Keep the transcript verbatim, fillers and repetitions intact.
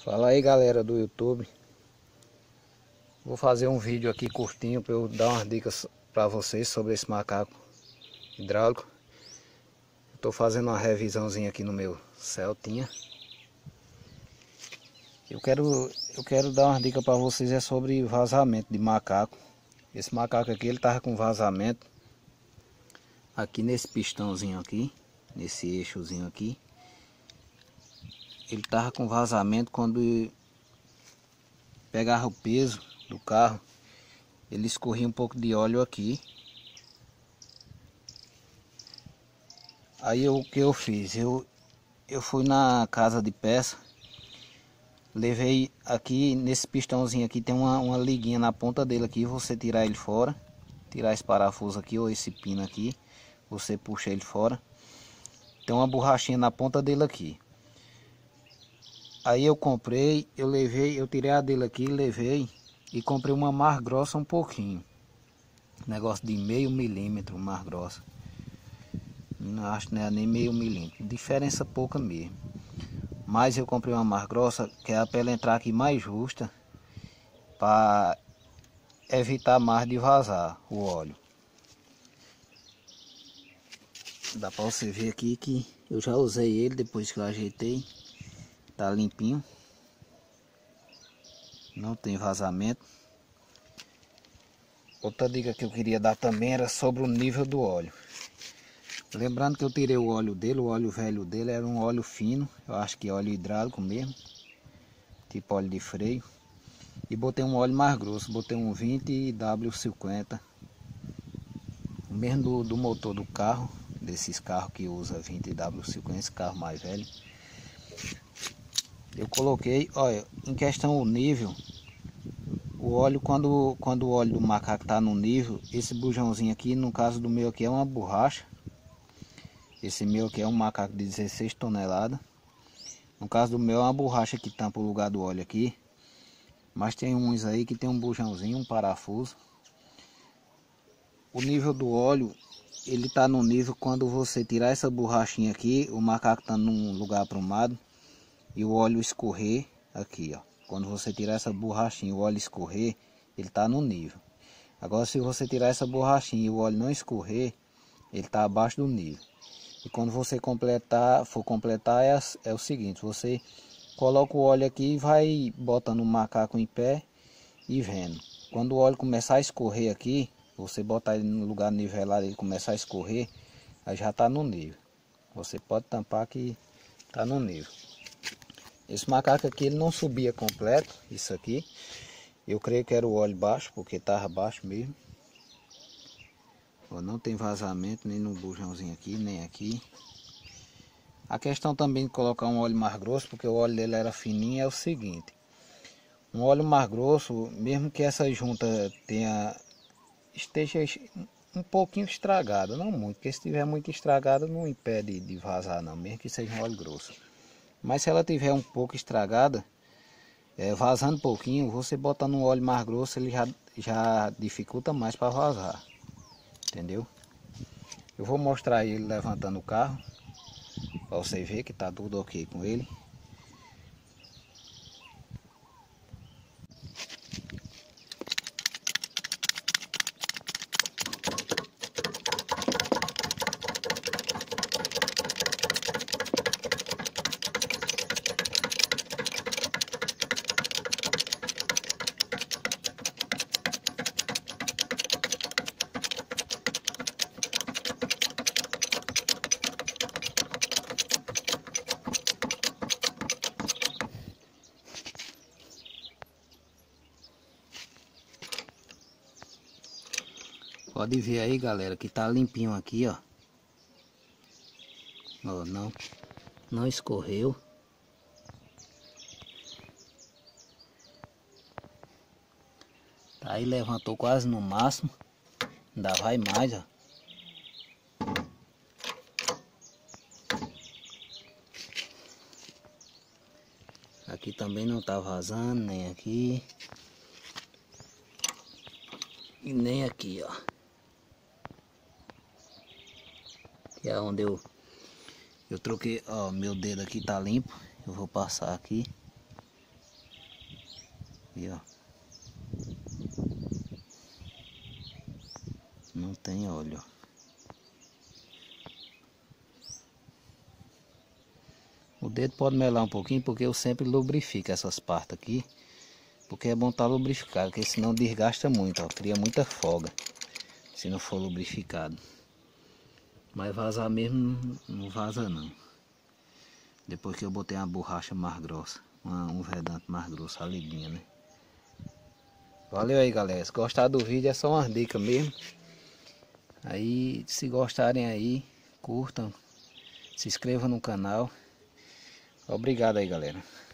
Fala aí, galera do YouTube. Vou fazer um vídeo aqui curtinho para eu dar umas dicas para vocês sobre esse macaco hidráulico. Estou fazendo uma revisãozinha aqui no meu Celtinha. Eu quero, eu quero dar umas dicas para vocês é sobre vazamento de macaco. Esse macaco aqui, ele tava com vazamento aqui nesse pistãozinho aqui, nesse eixozinho aqui. Ele tava com vazamento quando pegava o peso do carro, ele escorria um pouco de óleo aqui. Aí o que eu fiz? Eu, eu fui na casa de peça, levei aqui nesse pistãozinho aqui, tem uma, uma liguinha na ponta dele aqui. Você tirar ele fora, tirar esse parafuso aqui ou esse pino aqui, você puxa ele fora. Tem uma borrachinha na ponta dele aqui. Aí eu comprei, eu levei, eu tirei a dele aqui, levei e comprei uma mais grossa um pouquinho. Negócio de meio milímetro mais grossa. Não acho que não é nem meio milímetro, diferença pouca mesmo. Mas eu comprei uma mais grossa, que é para ela entrar aqui mais justa, para evitar mais de vazar o óleo. Dá para você ver aqui que eu já usei ele depois que eu ajeitei. Tá limpinho, não tem vazamento. Outra dica que eu queria dar também era sobre o nível do óleo. Lembrando que eu tirei o óleo dele, o óleo velho dele era um óleo fino, eu acho que é óleo hidráulico mesmo, tipo óleo de freio. E botei um óleo mais grosso, botei um vinte W cinquenta, o mesmo do, do motor do carro, desses carros que usa vinte W cinquenta, esse carro mais velho. Eu coloquei, olha, em questão o nível, o óleo, quando, quando o óleo do macaco está no nível, esse bujãozinho aqui, no caso do meu aqui é uma borracha. Esse meu aqui é um macaco de dezesseis toneladas. No caso do meu é uma borracha que tampa o lugar do óleo aqui. Mas tem uns aí que tem um bujãozinho, um parafuso. O nível do óleo, ele está no nível quando você tirar essa borrachinha aqui, o macaco está num lugar aprumado. E o óleo escorrer aqui, ó. Quando você tirar essa borrachinha, o óleo escorrer, ele tá no nível. Agora, se você tirar essa borrachinha e o óleo não escorrer, ele tá abaixo do nível. E quando você completar, for completar, é, é o seguinte: você coloca o óleo aqui e vai botando o macaco em pé e vendo. Quando o óleo começar a escorrer aqui, você botar ele no lugar nivelado e ele começar a escorrer, aí já tá no nível. Você pode tampar que tá no nível. Esse macaco aqui ele não subia completo, isso aqui. Eu creio que era o óleo baixo, porque estava baixo mesmo. Ó, não tem vazamento nem no bujãozinho aqui, nem aqui. A questão também de colocar um óleo mais grosso, porque o óleo dele era fininho, é o seguinte. Um óleo mais grosso, mesmo que essa junta tenha, esteja um pouquinho estragada, não muito, porque se estiver muito estragada não impede de vazar não, mesmo que seja um óleo grosso. Mas se ela tiver um pouco estragada, é, vazando um pouquinho, você bota no óleo mais grosso, ele já, já dificulta mais para vazar. Entendeu? Eu vou mostrar ele levantando o carro, para você ver que tá tudo ok com ele. Pode ver aí, galera, que tá limpinho aqui, ó. Ó, não, não escorreu. Aí levantou quase no máximo. Ainda vai mais, ó. Aqui também não tá vazando, nem aqui. E nem aqui, ó. Que é onde eu eu troquei, ó, meu dedo aqui tá limpo. Eu vou passar aqui. E ó, não tem óleo. O dedo pode melar um pouquinho, porque eu sempre lubrifico essas partes aqui, porque é bom estar lubrificado, porque senão desgasta muito, ó, cria muita folga se não for lubrificado. Mas vazar mesmo não vaza não. Depois que eu botei uma borracha mais grossa, uma, um vedante mais grosso, a liguinha, né? Valeu aí, galera. Se gostar do vídeo é só umas dicas mesmo. Aí, se gostarem aí, curtam, se inscrevam no canal. Obrigado aí, galera.